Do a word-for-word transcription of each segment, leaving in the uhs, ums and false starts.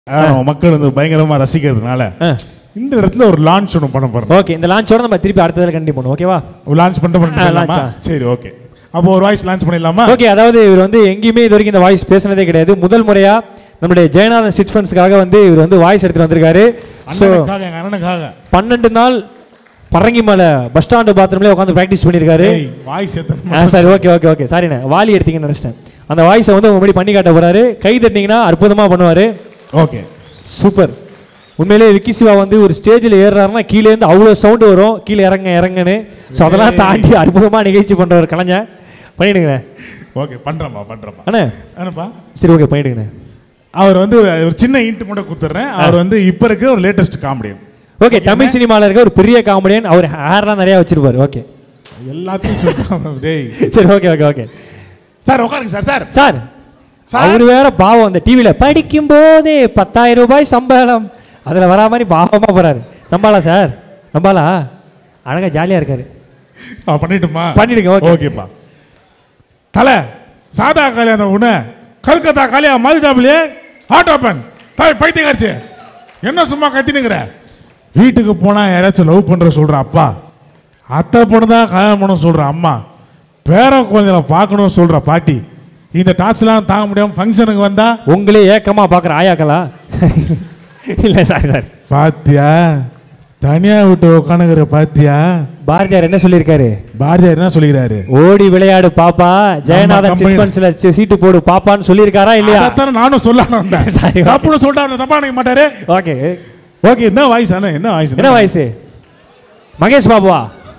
மக்கள் வந்து பயங்கரமா ரசிக்கிறதுனால இந்த இடத்துல ஒரு லான்ச் ஒன்று பண்ண போறோம். ஓகே, இந்த லான்ச்சோட நம்ம திருப்பி அடுத்ததுல கண்டினியூ பண்ணுவோம். ஓகேவா? லான்ச் பண்ணிட்டு பண்ணலாமா? சரி, ஓகே. அப்போ ஒரு வாய்ஸ் லான்ச் பண்ணிடலாமா? ஓகே. அதாவது இவர் வந்து எங்கேயுமே இது வரைக்கும் இந்த வாய்ஸ் பேசினதே கிடையாது. முதல் முறையா நம்மளுடைய ஜெயநாதன் சிட் ஃபண்ட்ஸ்க்காக வந்து இவர் வந்து வாய்ஸ் எடுத்துட்டு வந்திருக்காரு. அண்ணனுக்காக, எங்க அண்ணனுக்காக பன்னெண்டு நாள் பரங்கிமலை பஸ் ஸ்டாண்டு பாத்ரூம்ல உட்காந்து பிராக்டிஸ் பண்ணிருக்காரு. வாய்ஸ் சரி, ஓகே ஓகே ஓகே சாரிண்ணே, வாலி எடுத்தீங்கன்னு நினைச்சிட்டேன். அந்த வாய்ஸை வந்து உங்க முன்னாடி பண்ணி காட்ட போறாரு. கை தட்டினீங்கன்னா அற்புதமா பண்ணுவாரு. Okay, super. உண்மையிலேயே விக்கி சிவா வந்து ஒரு ஸ்டேஜில் ஏறுறாருன்னா கீழே இருந்து அவ்வளோ சவுண்டு வரும், கீழே இறங்க இறங்குன்னு. ஸோ அதெல்லாம் தாண்டி அற்புதமாக நிகழ்ச்சி பண்ணுற ஒரு கலைஞர். பண்ணிடுங்க. ஓகே, பண்ணுறப்பா பண்ணுறப்பா அண்ணே அண்ணப்பா சரி, ஓகே பண்ணிடுங்கண்ணே. அவர் வந்து ஒரு சின்ன இன்ட்டு மட்டும் கொடுத்துட்றேன். அவர் வந்து இப்போ இருக்க ஒரு லேட்டஸ்ட் காமெடியன். ஓகே, தமிழ் சினிமாவில் இருக்க ஒரு பெரிய காமெடியன். அவர் ஹேர்லாம் நிறையா வச்சிருப்பாரு. ஓகே, எல்லாத்தையும் சொல்லிட்டாங்க. டேய் சரி, ஓகே ஓகே ஓகே சார் உட்காருங்க சார். சார் சார் அவரு வேற பாவம், அந்த டிவியில் படிக்கும் போதே பத்தாயிரம் ரூபாய் சம்பளம் அதில் வரா மாதிரி பாவமாக போகிறாரு. சம்பாலா சார், சம்பாலா அழகாக ஜாலியாக இருக்காரு. பண்ணிட்டுமா? பண்ணிடுங்க. ஓகே ஓகேப்பா. தலை சாதா காலியா அந்த உன கல்கத்தா காலியா மாதிரி ஹாட் ஓப்பன் தாய் பைத்தியக்காரச்சு என்ன சும்மா கத்தினுங்கிற. வீட்டுக்கு போனால் யாராச்சும் லவ் பண்ணுற சொல்கிற அப்பா, அத்தை பொண்ணு தான் கல்யாணம் பண்ண சொல்கிற அம்மா, பேர குழந்தைகளை பார்க்கணும் சொல்கிற பாட்டி, இந்த டாஸ்லாம் தாங்க முடியாமல் ஃபங்க்ஷனுக்கு வந்தா உங்களே ஏக்கமா பார்க்குற ஆயாக்களா? இல்லை சார் சார் பாத்தியா தனியாக விட்டு உட்காந்துக்கிற பாத்தியா? பாரதியார் என்ன சொல்லியிருக்காரு? பாரதியார் என்ன சொல்லிக்கிறாரு? ஓடி விளையாடு பாப்பா, ஜெயநாதன் சிட் ஃபண்ட்ஸ்ல சீட்டு போடு பாப்பான்னு சொல்லியிருக்காரா இல்லையா? அதான் நானும் சொல்லணும். தப்புன்னு சொல்லிட்டாரு, தப்பா நினைக்க மாட்டாரு. Okay okay. என்ன வாய்ஸ் அண்ணா? என்ன வாய்ஸ்? என்ன வாய்ஸ்? மகேஷ் பாபுவா?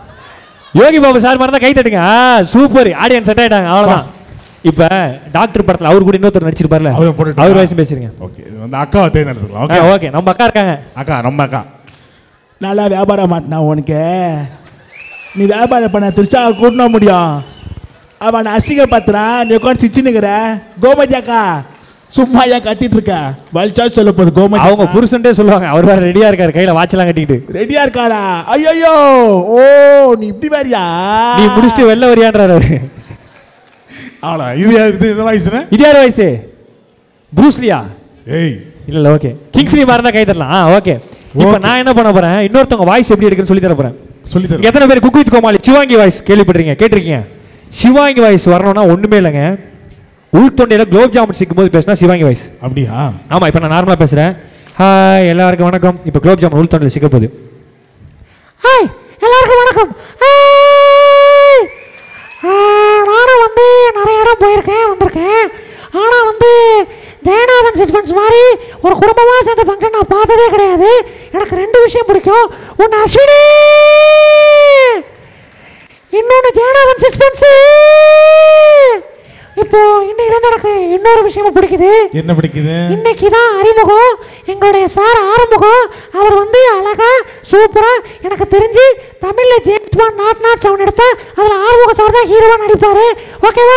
யோகி பாபு சார் மாதிரி தான் கை தட்டுங்க. சூப்பர், ஆடியன்ஸ் செட் ஆயிட்டாங்க. அவ்வளோதான். இப்போ டாக்டர் படத்தில் அவர் கூட இன்னொருத்தர் நடிச்சிருப்பார்ல, அவர் வாய்ஸ் பேசுறீங்க. ஓகே, அந்த அக்காவை தேர்ந்தெடுத்துக்கலாம். ஓகே ஓகே, நம்ம அக்கா இருக்காங்க. அக்கா நம்ம அக்கா நல்லா வியாபாரம் மாட்டினா உனக்கு, நீ வியாபாரம் பண்ண திருச்சா கூட்டணும் முடியும். அவன் அசிங்க பார்த்துனா நீ உட்காந்து சிச்சுன்னுக்கிற. கோமதி அக்கா சும்மா ஏன் கட்டிட்டு இருக்க? வலிச்சா சொல்ல போகுது கோமதி. அவங்க புருஷன்டே சொல்லுவாங்க, அவர் வேற ரெடியா இருக்காரு, கையில வாட்செல்லாம் கட்டிக்கிட்டு ரெடியா இருக்காரா? ஐயோ, ஓ நீ இப்படி வேறியா? நீ முடிச்சுட்டு வெளில வரியான்றாரு அவரு. அவ்வளோ. இது இது இந்த வாய்ஸ் இது யார் வாய்ஸ்? ப்ரூஸ்லியா? ஏய் இல்ல இல்ல, ஓகே. கிங்ஸ்லி மாதிரி தான் கை தரலாம். ஆ ஓகே. இப்போ நான் என்ன பண்ண போறேன், இன்னொருத்தவங்க வாய்ஸ் எப்படி இருக்குன்னு சொல்லி தர போறேன். சொல்லி தரேன். எத்தனை பேர் cook with Comali Sivaangi voice கேள்விப்பட்டிருக்கீங்க, கேட்டிருக்கீங்க? சிவாங்கி வாய்ஸ் வரணும்னா ஒண்ணுமே இல்லைங்க, உள் தொண்டையில குலோப் ஜாமுன் சிக்கும் போது பேசினா சிவாங்கி வாய்ஸ். அப்படியா? ஆமா. இப்போ நான் நார்மலா பேசுறேன். ஹாய் எல்லாருக்கும் வணக்கம். இப்போ குலோப் ஜாமுன் உள் தொண்டையில சிக்க போகுது. ஹாய் எல்லாருக்கும் வணக்கம். நானும் வந்து நிறைய இடம் போயிருக்கேன், வந்திருக்கேன். ஆனால் வந்து ஜெயநாதன் சிட் ஃபண்ட்ஸ் மாதிரி ஒரு குடும்பமாக சேர்ந்த ஃபங்க்ஷன் நான் பார்த்ததே கிடையாது. எனக்கு ரெண்டு விஷயம் பிடிக்கும். ஒன்று அஸ்வினி, இன்னொன்று ஜெயநாதன் சிட் ஃபண்ட்ஸ். இப்போ இன்னைக்கு எனக்கு இன்னொரு விஷயமும் பிடிக்குது. என்ன பிடிக்குது? இன்னைக்கு தான் அறிமுகம் எங்களுடைய சார் ஆரம்பகம். அவர் வந்து அழகா சூப்பரா, எனக்கு தெரிஞ்சு தமிழ்ல James Bond nought nought seven எடுத்தா அதுல ஆரம்பகம் சார் தான் ஹீரோவா நடிப்பாரு. ஓகேவா?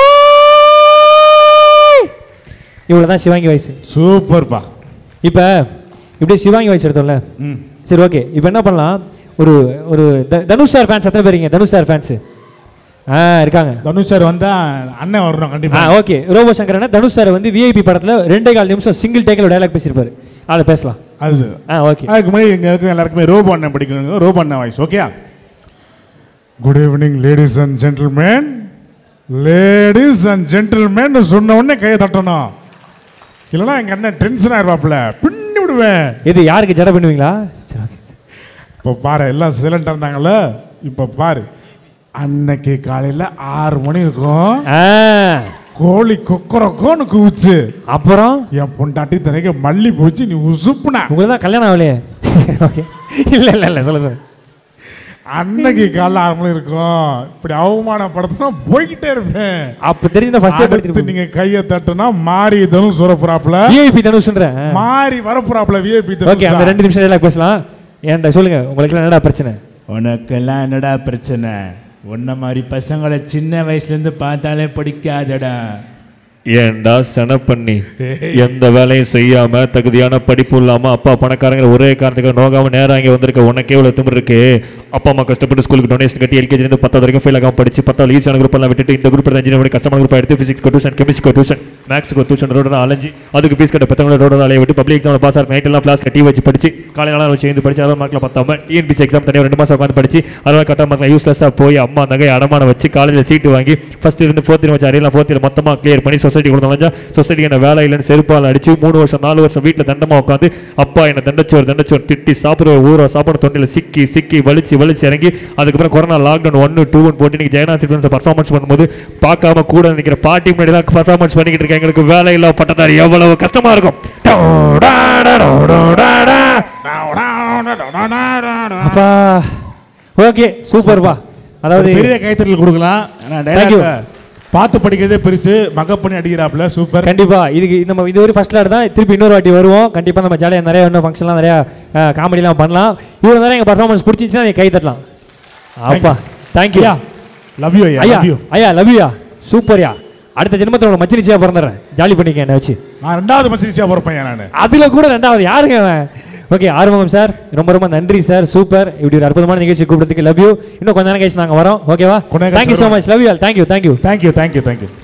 இவ்வளவுதான் சிவாங்கி வாய்ஸ். சூப்பர்ப்பா. இப்போ இப்படியே சிவாங்கி வாய்ஸ் எடுத்தோம்ல. சரி, ஓகே. இப்போ என்ன பண்ணலாம், ஒரு ஒரு தனுஷ் சார் ஃபேன்ஸ் எத்தனை பேருங்க? தனுஷ் சார் ஃபேன்ஸ் ஆ இருக்காங்க. தனுஷ் சார் வந்தா அண்ணன் வரணும் கண்டிப்பா. ஆ ஓகே. ரோபோ சங்கர் அண்ணன் தனுஷ் சார் வந்து விஐபி படத்துல ரெண்டே கால் நிமிஷம் சிங்கிள் டேக்கில் டயலாக் பேசியிருப்பாரு, அதை பேசலாம். அது ஆ ஓகே. அதுக்கு முன்னாடி இங்கே இருக்க எல்லாருக்குமே ரோபோ அண்ணன் பிடிக்கும். ரோபோ அண்ணன் voice. Okay. Good evening ladies and gentleman. Ladies and gentleman சொன்ன உடனே கையை தட்டணும், இல்லைன்னா எங்கள் அண்ணன் டென்ஷன் ஆயிருவாப்புல, பின்னி விடுவேன். இது யாருக்கு ஜட பண்ணுவீங்களா? சரி, ஓகே. இப்போ பாரு, எல்லாம் சைலண்டாக இருந்தாங்கல்ல. இப்போ பாரு, அன்னைக்கு காலையில் ஆறு மணி இருக்கும், கோழி கொக்கரக்கோன்னு குவிச்சு, அப்புறம் என் பொண்டாட்டி தனிக்க மல்லி போச்சு, நீ உசுப்புன. உங்களுக்கு தான் கல்யாணம் ஆகலையே? ஓகே. இல்லை இல்லை இல்லை, சொல்ல சொல்ல. அன்னைக்கு காலைல ஆறு மணி இருக்கும். இப்படி அவமானப்படுத்தினா போய்கிட்டே இருப்பேன். அப்போ தெரிஞ்ச ஃபர்ஸ்ட் நீங்க கையை தட்டுனா மாறி தனுஷ் வரப்புறாப்புல, விஐபி தனுஷ்ன்ற மாறி வரப்புறாப்புல விஐபி தனுஷ். ஓகே, அந்த ரெண்டு நிமிஷம் எல்லாம் பேசலாம். ஏன்டா சொல்லுங்க, உங்களுக்கு என்னடா பிரச்சனை? உனக்கெல்லாம் என்னடா பிரச்சனை? உன்ன மாதிரி பசங்களை சின்ன வயசுலேருந்து பார்த்தாலே பிடிக்காதடா. ஏண்டா சென பண்ணி எந்த வேலையும் செய்யாம தகுதியான படிப்பு இல்லாம அப்பா பணக்காரங்க ஒரே காரணத்துக்கு நோகாம நேரம் இங்கே வந்திருக்க உனக்கே இவ்வளவு திமிரு இருக்கு. அப்பா அம்மா கஷ்டப்பட்டு ஸ்கூலுக்கு டொனேஷன் கட்டி எல்கேஜி இருந்து பத்தாவது வரைக்கும் ஃபெயில் ஆகாம படிச்சு பத்தாவது ஈஸியான குரூப் எல்லாம் விட்டுட்டு இந்த குரூப் இன்ஜினியர் பண்ணி கஷ்டமான குரூப் எடுத்து physics tuition chemistry tuition maths tuition ரோட அலைஞ்சி அதுக்கு ஃபீஸ் கட்ட பத்தவங்கள ரோட அலைய விட்டு பப்ளிக் எக்ஸாம் பாஸ் ஆகிற நைட் எல்லாம் கிளாஸ் கட்டி வச்சு படிச்சு காலையில வச்சு எழுந்து படிச்சு அறுபது மார்க்கில் பத்தாம டிஎன்பிசி எக்ஸாம் தனியாக ரெண்டு மாசம் உட்காந்து படிச்சு அறுபது கட்ட மார்க்கில் யூஸ்லெஸ்ஸாக போய் அம்மா நகை அடமானம் வச்சு காலேஜில் சீட்டு வாங்கி ஃபர்ஸ்ட் இருந்து ஃபோர்த் இயர் வச்சு அரியெல்லாம் ஃபோர்த் இயர் மொத்தமாக கிளியர் பண்ணி சொசைட்டி கொடுத்தா சொசைட்டி என்ன வேலை இல்லைன்னு செருப்பால் அடிச்சு மூணு வருஷம் நாலு வருஷம் வீட்டில் தண்டமாக உட்காந்து அப்பா என்ன தண்டச்சோர் தண்டச்சோர் திட்டி சாப்பிடுற ஊரை சாப்பாடு தொண்டியில் சிக்கி சிக்கி வலிச்சு வலிச்சு இறங்கி அதுக்கப்புறம் கொரோனா லாக்டவுன் ஒன்று டூ ஒன் போட்டு நீங்கள் ஜெயனா சிட்வன்ஸை பர்ஃபார்மன்ஸ் பண்ணும்போது பார்க்காம கூட நினைக்கிற பார்ட்டி முன்னாடிலாம் பர்ஃபார்மன்ஸ் பண்ணிக்கிட்டு இருக்கேன். எங்களுக்கு வேலை இல்லை பட்டதாரி எவ்வளவு கஷ்டமா இருக்கும். அப்பா ஓகே சூப்பர்ப்பா. அதாவது பெரிய கைத்தறல் கொடுக்கலாம். பார்த்து படிக்கிறதே பெருசு, மகப் பண்ணி அடிக்கிறாப்ல சூப்பர். கண்டிப்பா இதுக்கு நம்ம இது ஒரு ஃபர்ஸ்ட் லாட் தான். திருப்பி இன்னொரு வாட்டி வருவோம் கண்டிப்பா. நம்ம ஜாலியாக நிறைய இன்னும் ஃபங்க்ஷன்லாம் நிறையா காமெடிலாம் பண்ணலாம். இவ்வளோ நேரம் எங்கள் பர்ஃபார்மன்ஸ் பிடிச்சிச்சுன்னா நீங்கள் கை தட்டலாம். அப்பா தேங்க்யூ. லவ் யூ ஐயா. ஐயா ஐயா லவ் யூயா. சூப்பர்யா. அடுத்த ஜென்மத்தில் உங்களை மச்சினிச்சியாக பிறந்துடுறேன். ஜாலி பண்ணிக்க என்ன வச்சு. நான் ரெண்டாவது மச்சினிச்சியாக பிறப்பேன் நான். அதில் கூட ரெண்டாவது யாருங்க அவன். ஓகே ஆறுமுகம் சார் ரொம்ப ரொம்ப நன்றி சார். சூப்பர். இப்படி ஒரு அற்புதமான நிகழ்ச்சி கூப்பிடுறதுக்கு லவ் யூ. இன்னும் கொஞ்ச நேரம் கழிச்சு நாங்கள் வரோம். ஓகேவா? Thank you so much. Love you all. Thank you thank you thank you thank you thank you